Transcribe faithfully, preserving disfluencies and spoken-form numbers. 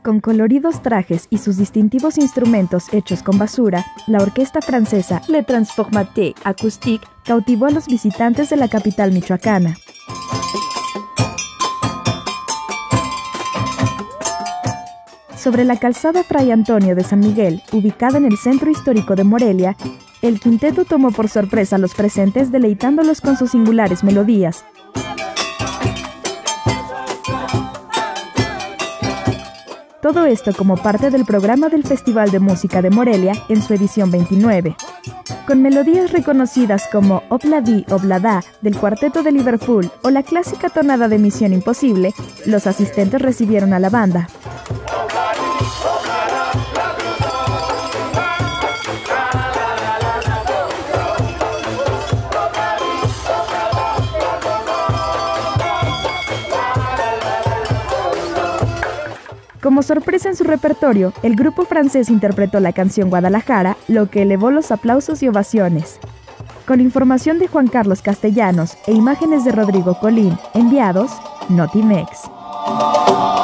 Con coloridos trajes y sus distintivos instrumentos hechos con basura, la orquesta francesa Le Transformateur Acoustique cautivó a los visitantes de la capital michoacana. Sobre la calzada Fray Antonio de San Miguel, ubicada en el centro histórico de Morelia, el quinteto tomó por sorpresa a los presentes deleitándolos con sus singulares melodías. Todo esto como parte del programa del Festival de Música de Morelia en su edición veintinueve. Con melodías reconocidas como Ob-la-Di, Ob-la-Da del Cuarteto de Liverpool o la clásica tonada de Misión Imposible, los asistentes recibieron a la banda. Como sorpresa en su repertorio, el grupo francés interpretó la canción Guadalajara, lo que elevó los aplausos y ovaciones. Con información de Juan Carlos Castellanos e imágenes de Rodrigo Colín, enviados Notimex.